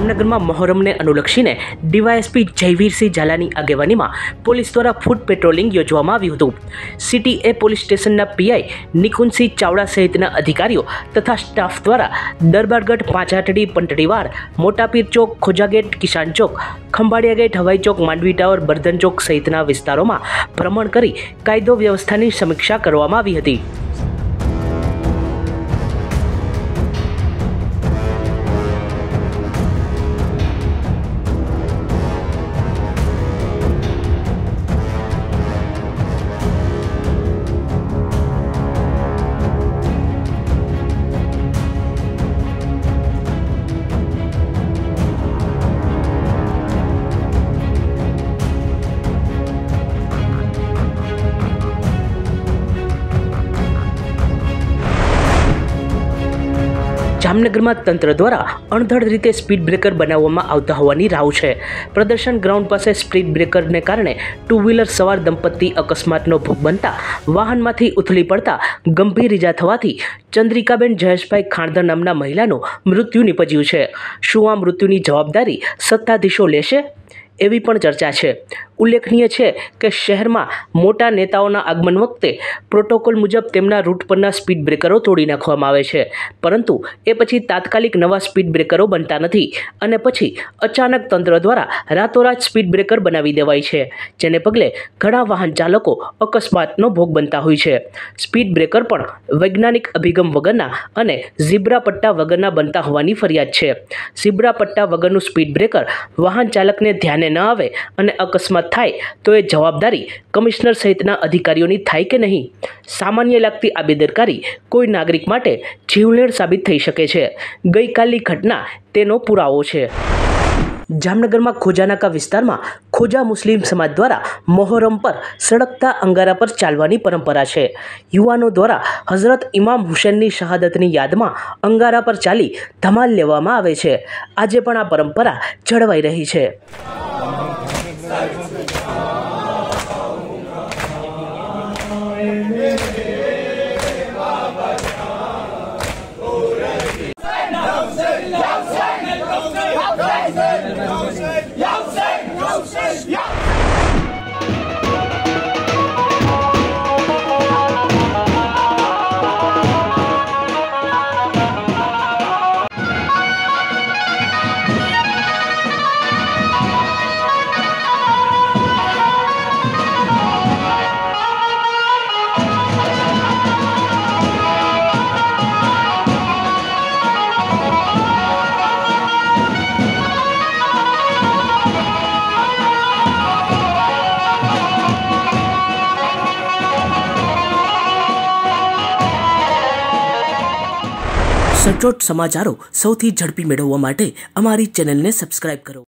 જામનગરમાં મહોરમને અનુલક્ષીને ડીવાયએસપી જયવીરસિંહ ઝાલાની આગેવાનીમાં પોલીસ દ્વારા ફૂટ પેટ્રોલિંગ યોજવામાં આવ્યું હતું। સિટી એ પોલીસ સ્ટેશનના પીઆઈ નિકુંજસિંહ ચાવડા સહિતના અધિકારીઓ તથા સ્ટાફ દ્વારા Darbargadh, Panchatadi, Pantadivad, Motapir chowk, Khoja gate, Kisan chowk, Khambhalia gate, Hawai chowk, Mandvi tower, Bardhan chowk સહિતના વિસ્તારોમાં ભ્રમણ કરી કાયદો વ્યવસ્થાની સમીક્ષા કરવામાં આવી હતી। જામનગરમાં તંત્ર દ્વારા અણધડ રીતે સ્પીડ બ્રેકર બનાવવામાં આવતા હોવાની રાવ છે। પ્રદર્શન ગ્રાઉન્ડ પાસે સ્પીડ બ્રેકરને કારણે ટુ વ્હીલર સવાર દંપતી અકસ્માતનો ભોગ બનતા વાહનમાંથી ઉથલી પડતા ગંભીર ઇજા થવાથી ચંદ્રિકાબેન જયેશભાઈ ખાણદર નામના મહિલાનું મૃત્યુ નિપજ્યું છે। શું આ મૃત્યુની જવાબદારી સત્તાધીશો લેશે એવી પણ ચર્ચા છે। ઉલ્લેખનીય છે કે શહેરમાં મોટા નેતાઓના આગમન વખતે પ્રોટોકોલ મુજબ તેમના રૂટ પરના સ્પીડ બ્રેકરો તોડી નાખવામાં આવે છે, પરંતુ એ પછી તાત્કાલિક નવા સ્પીડ બ્રેકરો બનતા નથી અને પછી અચાનક તંત્ર દ્વારા રાતોરાત સ્પીડ બ્રેકર બનાવી દેવાય છે, જેને પગલે ઘણા વાહન ચાલકો અકસ્માતનો ભોગ બનતા હોય છે। સ્પીડ બ્રેકર પણ વૈજ્ઞાનિક અભિગમ વગરના અને ઝીબ્રા પટ્ટા વગરના બનતા હોવાની ફરિયાદ છે। ઝીબ્રા પટ્ટા વગરનું સ્પીડ બ્રેકર વાહન ચાલકને ધ્યાને ન આવે અને અકસ્માત થાય તો એ જવાબદારી કમિશનર સહિતના અધિકારીઓની થાય કે નહીં? સામાન્ય લાગતી આ બેદરકારી કોઈ નાગરિક માટે જીવલેણ સાબિત થઈ શકે છે। ગઈકાલની ઘટના તેનો પુરાવો છે। જામનગરમાં ખોજાનાકા વિસ્તારમાં ખોજા મુસ્લિમ સમાજ દ્વારા મહોરમ પર સળગતા અંગારા પર ચાલવાની પરંપરા છે। યુવાનો દ્વારા હઝરત ઇમામ હુસૈનની શહાદતની યાદમાં અંગારા પર ચાલી ધમાલ લેવામાં આવે છે। આજે પણ આ પરંપરા જળવાઈ રહી છે। સચોટ સમાચારો સૌથી ઝડપી મેળવવા માટે અમારી ચેનલને સબસ્ક્રાઇબ કરો।